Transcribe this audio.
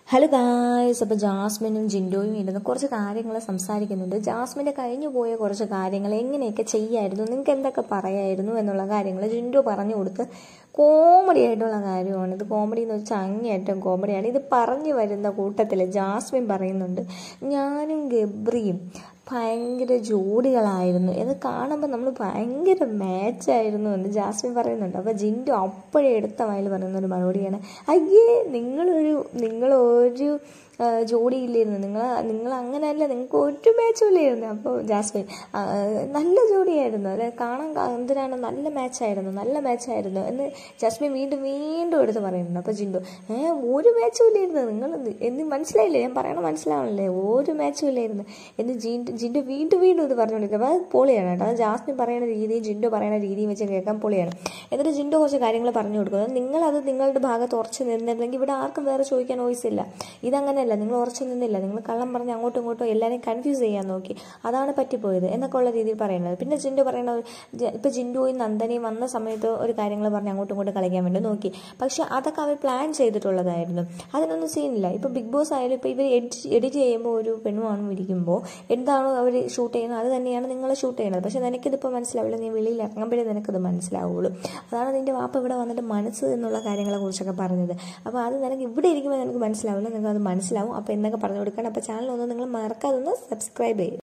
Hello guys, അപ്പോൾ ജാസ്മിനും ജിൻഡോയും ഇരുന്ന് കുറച്ച് കാര്യങ്ങൾ സംസാരിക്കുന്നുണ്ട്. ജാസ്മിൻ്റെ കഴിഞ്ഞു പോയ കുറച്ച് കാര്യങ്ങൾ എങ്ങനെയൊക്കെ ചെയ്യായിരുന്നു, നിങ്ങൾക്ക് എന്തൊക്കെ പറയായിരുന്നു എന്നുള്ള കാര്യങ്ങൾ ജിൻഡോ പറഞ്ഞു കൊടുത്ത് കോമഡി ആയിട്ടുള്ള കാര്യമാണ്. ഇത് കോമഡി എന്ന് വെച്ചാൽ അങ്ങേയറ്റം കോമഡിയാണ്. ഇത് പറഞ്ഞു വരുന്ന കൂട്ടത്തിൽ ജാസ്മിൻ പറയുന്നുണ്ട്, ഞാനും ഗബ്രിയും ഭയങ്കര ജോഡികളായിരുന്നു, ഇത് കാണുമ്പോൾ നമ്മൾ ഭയങ്കര മാച്ചായിരുന്നു എന്ന് ജാസ്മിൻ പറയുന്നുണ്ട്. അപ്പോൾ ജിൻഡോ അപ്പോഴേ എടുത്ത വായിൽ പറയുന്നൊരു മറുപടിയാണ്, അയ്യേ നിങ്ങളൊരു ജോഡിയില്ലായിരുന്നു, നിങ്ങൾ അങ്ങനെയല്ല, നിങ്ങൾക്ക് ഒരു മാച്ചും ഇല്ലായിരുന്നു. അപ്പോൾ ജാസ്മിൻ നല്ല ജോഡിയായിരുന്നു, അല്ലെ, കാണാൻ എന്തിനാണ്, നല്ല മാച്ചായിരുന്നു എന്ന് ജാസ്മിൻ വീണ്ടും എടുത്ത് പറയുന്നുണ്ട്. അപ്പോൾ ജിൻഡോ ഒരു മാച്ചും ഇല്ലായിരുന്നു, നിങ്ങൾ എന്ന് മനസ്സിലായില്ലേ, ഞാൻ പറയണ മനസ്സിലാവണല്ലേ, ഒരു മാച്ചും ഇല്ലായിരുന്നു എന്ന് ജിൻഡോ വീണ്ടും ഇത് പറഞ്ഞുകൊണ്ടിരിക്കുക. അപ്പോൾ അത് പൊളിയാണ് കേട്ടോ. അത് ജാസ്മിൻ പറയുന്ന രീതിയും ജിൻഡോ പറയുന്ന രീതിയും വെച്ച് കേൾക്കാൻ പൊളിയാണ്. എന്നിട്ട് ജിൻഡോ കുറച്ച് കാര്യങ്ങൾ പറഞ്ഞു കൊടുക്കുന്നത്, നിങ്ങളത് നിങ്ങളുടെ ഭാഗത്ത് ഉറച്ചു നിന്നിരുന്നെങ്കിൽ ഇവിടെ ആർക്കും വേറെ ചോദിക്കാൻ വോയിസ് ഇല്ല. ഇതങ്ങനെയല്ല, നിങ്ങൾ ഉറച്ചു നിന്നില്ല, നിങ്ങൾ കള്ളം പറഞ്ഞ് അങ്ങോട്ടും ഇങ്ങോട്ടും എല്ലാവരെയും കൺഫ്യൂസ് ചെയ്യാൻ നോക്കി, അതാണ് പറ്റിപ്പോയത് എന്നൊക്കെ ഉള്ള രീതിയിൽ പറയുന്നത്. പിന്നെ ജിൻഡോ പറയുന്നത്, ഇപ്പോൾ ജിൻഡോയും നന്ദനയും വന്ന സമയത്ത് ഒരു കാര്യങ്ങൾ പറഞ്ഞ് അങ്ങോട്ടും ഇങ്ങോട്ടും കളിക്കാൻ വേണ്ടി നോക്കി, പക്ഷെ അതൊക്കെ അവർ പ്ലാൻ ചെയ്തിട്ടുള്ളതായിരുന്നു, അതിനൊന്നും സീനില്ല. ഇപ്പോൾ ബിഗ് ബോസ് ആയാലും ഇപ്പോൾ ഇവർ എഡിറ്റ് ചെയ്യുമ്പോൾ ഒരു പെണ്ണുമാണ് ഇരിക്കുമ്പോൾ എന്താണോ അവർ ഷൂട്ട് ചെയ്യുന്നത് അത് തന്നെയാണ് നിങ്ങൾ ഷൂട്ട് ചെയ്യുന്നത്. പക്ഷെ നിനക്കിതിപ്പോൾ മനസ്സിലാവില്ല, നീ വെളിയിൽ ഇറങ്ങുമ്പോഴേ നിനക്കത് മനസ്സിലാവുള്ളൂ. അതാണ് നിൻ്റെ വാപ്പ ഇവിടെ വന്നിട്ട് മനസ്സ് എന്നുള്ള കാര്യങ്ങളെ കുറിച്ചൊക്കെ പറഞ്ഞത്. അപ്പോൾ അത് നിനക്ക് ഇവിടെ ഇരിക്കുമ്പോൾ നിനക്ക് മനസ്സിലാവില്ല, നിങ്ങൾക്കത് മനസ്സിലാവും. അപ്പോൾ എന്നൊക്കെ പറഞ്ഞു കൊടുക്കണം. അപ്പോൾ ചാനൽ ഒന്ന് നിങ്ങൾ മറക്കാതെ ഒന്ന് സബ്സ്ക്രൈബ് ചെയ്യും.